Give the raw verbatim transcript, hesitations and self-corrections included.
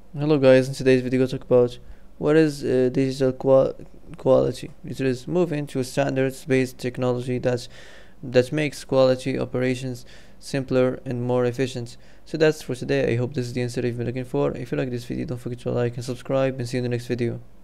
Hello guys, in today's video we'll talk about what is uh, digital qual quality. It is moving to a standards-based technology that's, that makes quality operations simpler and more efficient. So that's for today. I hope this is the answer you've been looking for. If you like this video, don't forget to like and subscribe, and see you in the next video.